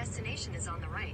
destination is on the right.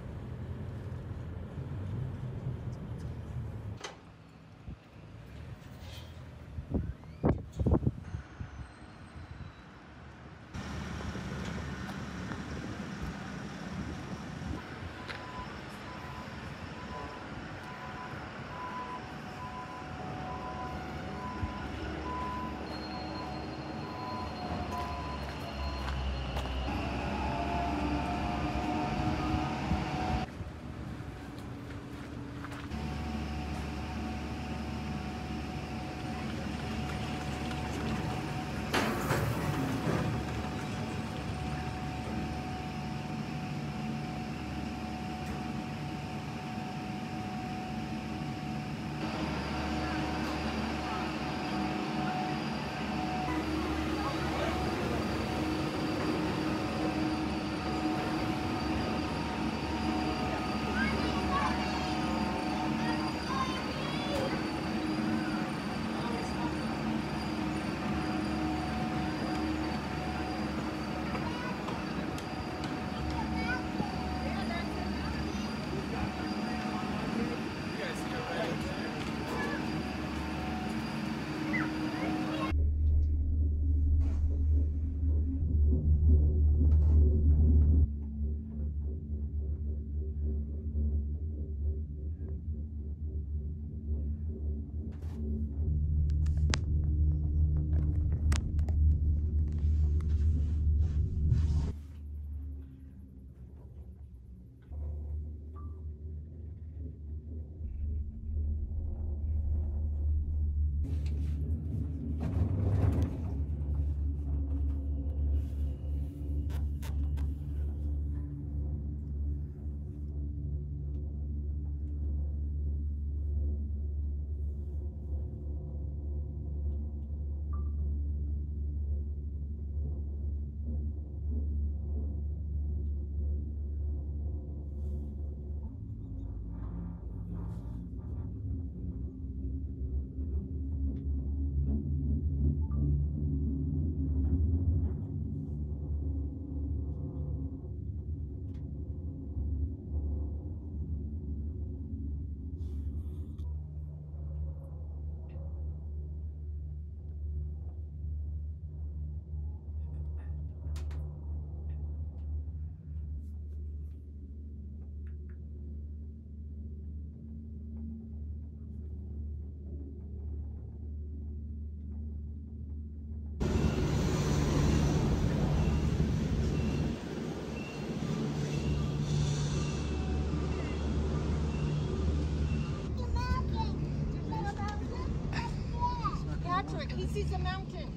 Patrick, he sees a mountain.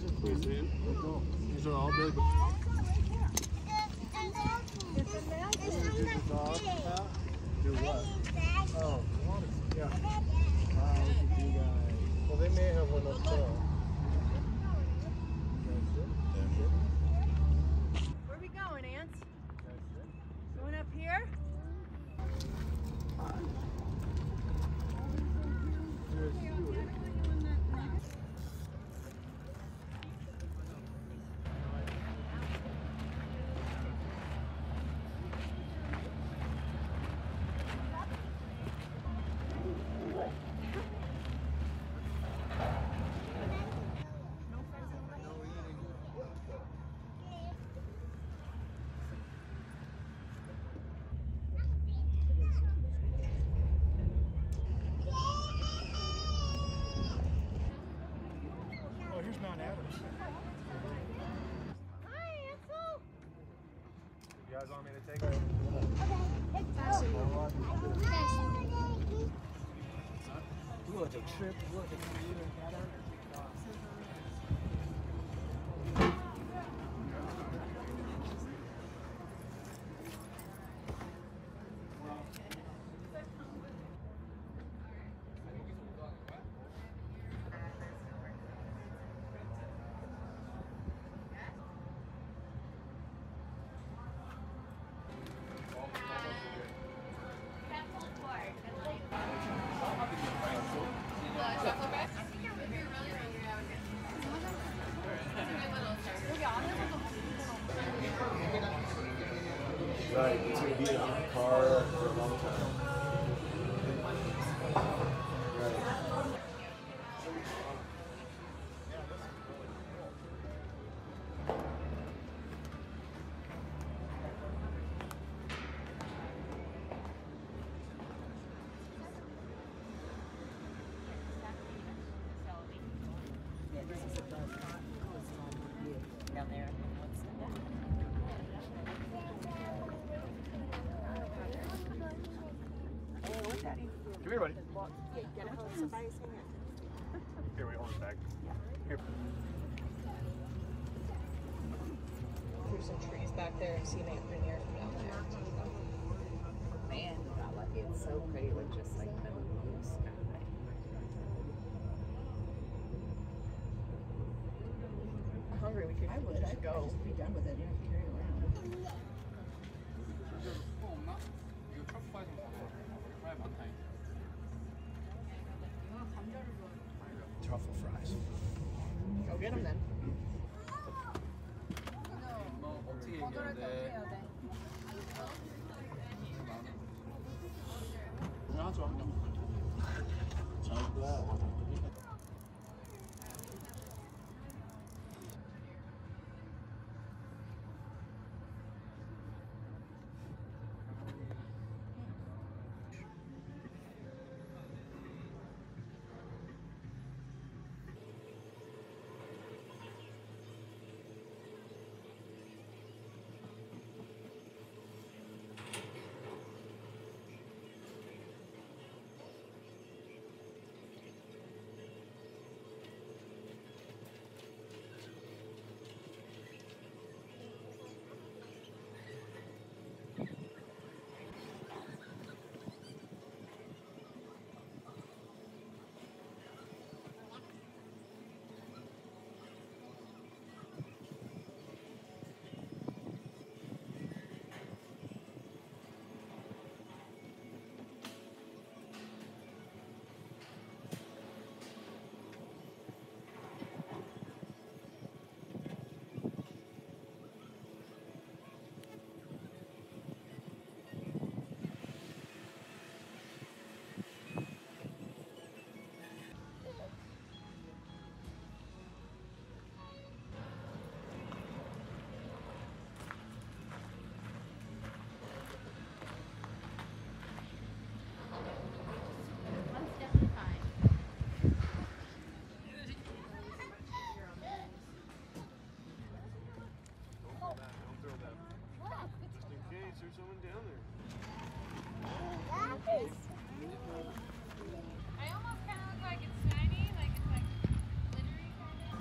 These are all big. It's a mountain. Do what? Oh, yeah. Well, they may have one up there. Where are we going, Ants? Going up here? Oh, here's Mount Adams. Hi, Ansel. You guys want me to take it? Okay, let's go. 饿着吃，不饿着吃。 I think you're really long time. Right. Yeah, this is a bus down there. Hey, what's that? Come here, buddy. Get a hold of somebody's hand. Here, we hold it back. Here. There's some trees back there and see Aunt Rainier from down there. Man, you got lucky. It's so pretty with just like the blue sky. I'm hungry. We could. I'd go. Be done with it. You don't have to carry it around. Truffle fries. Go get them then. There's someone down there. I almost kind of look like it's shiny, like it's like glittery kind of.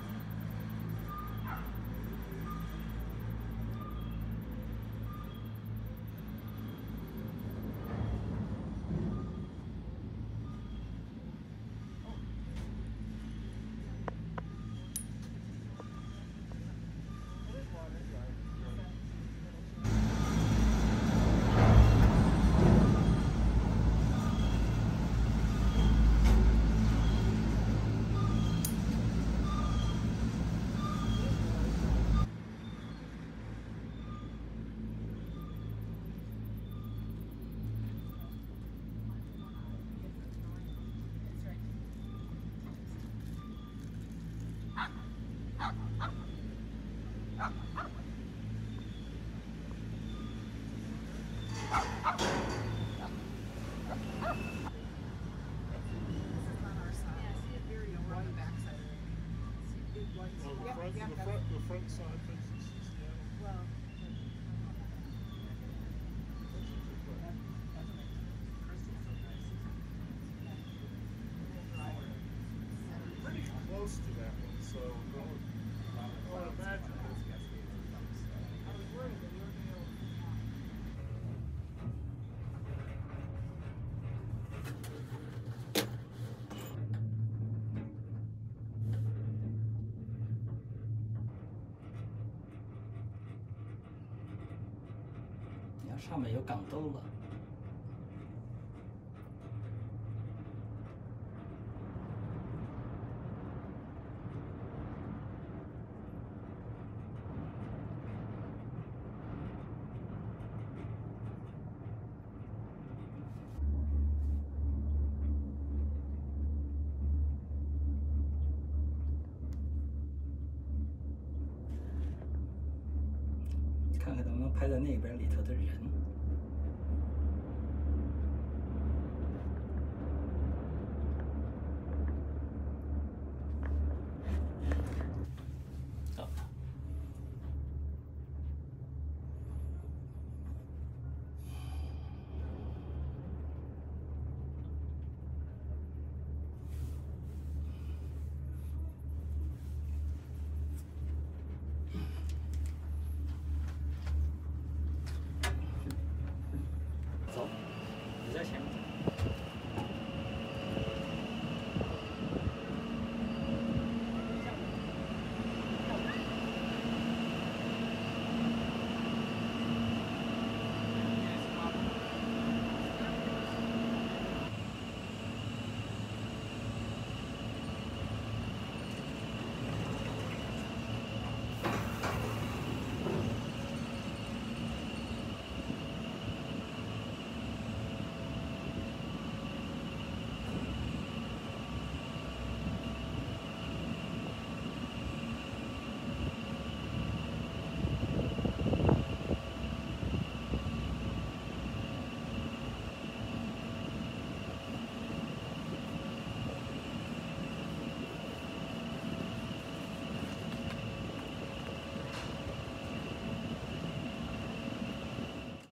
The front side fences. Well, Pretty close to that one, so I would imagine. 你看上面有港兜了。 看看能不能拍到那边里头的人。好。走，你在前面。